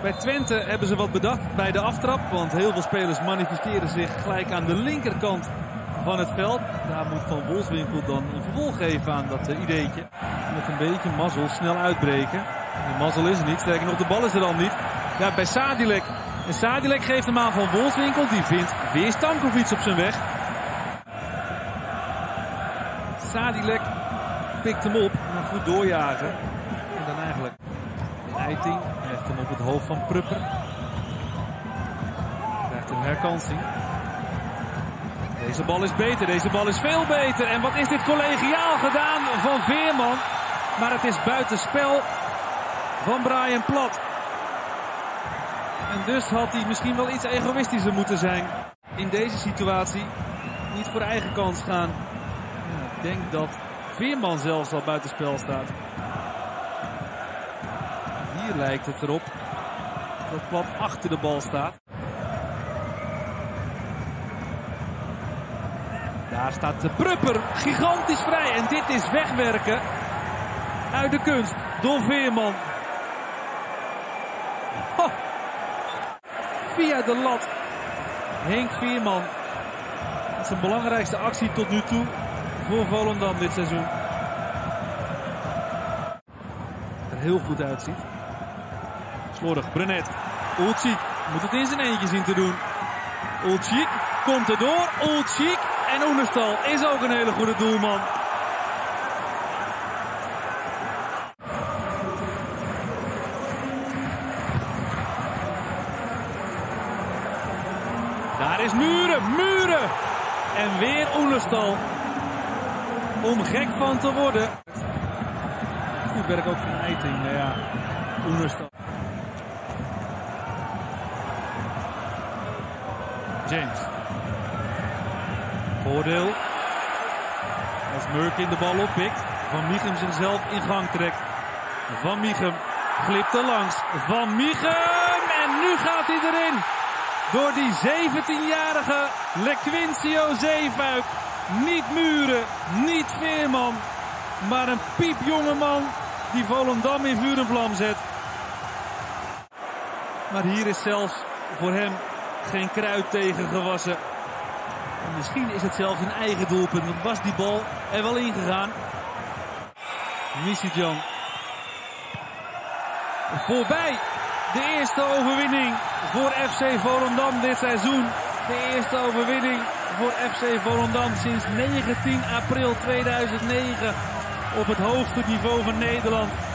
Bij Twente hebben ze wat bedacht bij de aftrap. Want heel veel spelers manifesteren zich gelijk aan de linkerkant van het veld. Daar moet Van Wolfswinkel dan een vervolg geven aan dat ideetje. Met een beetje mazzel snel uitbreken. En mazzel is er niet. Sterker nog, de bal is er dan niet. Ja, bij Sadilek. En Sadilek geeft hem aan Van Wolfswinkel. Die vindt weer Stankovic op zijn weg. Sadilek pikt hem op. En goed doorjagen. En dan eigenlijk Eiting. Krijgt hem op het hoofd van Prupper. Krijgt een herkansing. Deze bal is beter. Deze bal is veel beter. En wat is dit collegiaal gedaan van Veerman. Maar het is buitenspel van Brian Plat. En dus had hij misschien wel iets egoïstischer moeten zijn. In deze situatie niet voor eigen kans gaan. Ja, ik denk dat Veerman zelfs al buitenspel staat. Hier lijkt het erop dat Plat achter de bal staat. Daar staat de Prupper gigantisch vrij. En dit is wegwerken uit de kunst door Veerman. Ho. Via de lat. Henk Veerman. Dat is zijn belangrijkste actie tot nu toe voor Volendam dit seizoen. Er heel goed uitziet. Slordig, Brenet. Ulcik moet het in zijn eentje zien te doen. Ulcik komt erdoor. Ulcik en Oenerstal is ook een hele goede doelman. Daar is Muren. En weer Oenerstal. Om gek van te worden. Goed werk ook van Eiting. Nou ja, Oenerstal. James. Voordeel. Als Murkin de bal oppikt. Van Michum zichzelf in gang trekt. Van Michum glipt er langs. Van Michum. En nu gaat hij erin. Door die 17-jarige Lequincio Zeefuik. Niet Muren, niet Veerman. Maar een piepjonge man die Volendam in vuur en vlam zet. Maar hier is zelfs voor hem geen kruid tegen gewassen. En misschien is het zelfs een eigen doelpunt. Want was die bal er wel ingegaan. Missidjan. Voorbij de eerste overwinning voor FC Volendam dit seizoen. De eerste overwinning voor FC Volendam sinds 19 april 2009 op het hoogste niveau van Nederland.